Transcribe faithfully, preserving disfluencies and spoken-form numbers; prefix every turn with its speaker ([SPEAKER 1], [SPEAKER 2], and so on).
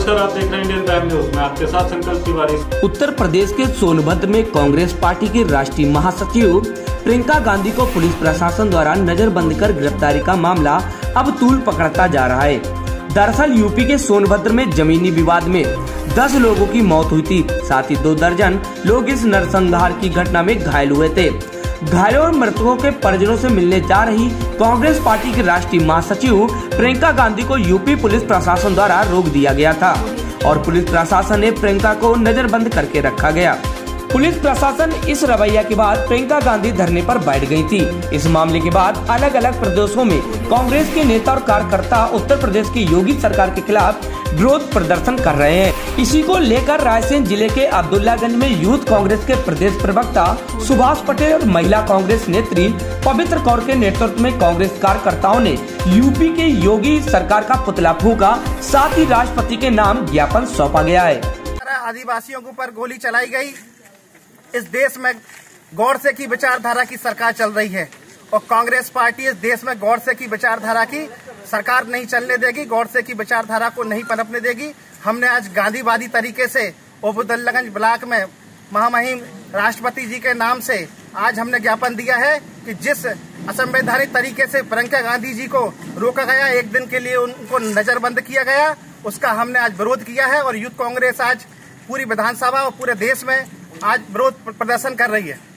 [SPEAKER 1] नमस्कार, आप देख रहे हैं इंडियन प्राइम न्यूज। मैं आपके साथ संकल्प तिवारी।
[SPEAKER 2] उत्तर प्रदेश के सोनभद्र में कांग्रेस पार्टी की राष्ट्रीय महासचिव प्रियंका गांधी को पुलिस प्रशासन द्वारा नजरबंद कर गिरफ्तारी का मामला अब तूल पकड़ता जा रहा है। दरअसल यूपी के सोनभद्र में जमीनी विवाद में दस लोगों की मौत हुई थी, साथ ही दो दर्जन लोग इस नरसंहार की घटना में घायल हुए थे। घायलों और मृतकों के परिजनों से मिलने जा रही कांग्रेस पार्टी की राष्ट्रीय महासचिव प्रियंका गांधी को यूपी पुलिस प्रशासन द्वारा रोक दिया गया था और पुलिस प्रशासन ने प्रियंका को नजरबंद करके रखा गया। पुलिस प्रशासन इस रवैया के बाद प्रियंका गांधी धरने पर बैठ गई थी। इस मामले के बाद अलग अलग प्रदेशों में कांग्रेस के नेता और कार्यकर्ता उत्तर प्रदेश की योगी सरकार के खिलाफ विरोध प्रदर्शन कर रहे हैं। इसी को लेकर रायसेन जिले के अब्दुल्लागंज में यूथ कांग्रेस के प्रदेश प्रवक्ता सुभाष पटेल और महिला कांग्रेस नेत्री पवित्र कौर के नेतृत्व में कांग्रेस कार्यकर्ताओं ने यूपी के योगी सरकार का पुतला फूंका, साथ ही राष्ट्रपति के नाम ज्ञापन सौंपा गया है।
[SPEAKER 3] आदिवासियों के ऊपर गोली चलाई गई। इस देश में गौडसे की विचारधारा की सरकार चल रही है और कांग्रेस पार्टी इस देश में गौडसे की विचारधारा की सरकार नहीं चलने देगी, गौडसे की विचारधारा को नहीं पनपने देगी। हमने आज गांधीवादी तरीके से अब्दुल्लागंज ब्लॉक में महामहिम राष्ट्रपति जी के नाम से आज हमने ज्ञापन दिया है कि जिस असंवैधानिक तरीके से प्रियंका गांधी जी को रोका गया, एक दिन के लिए उनको नजरबंद किया गया, उसका हमने आज विरोध किया है और यूथ कांग्रेस आज पूरी विधानसभा और पूरे देश में आज विरोध प्रदर्शन कर रही है।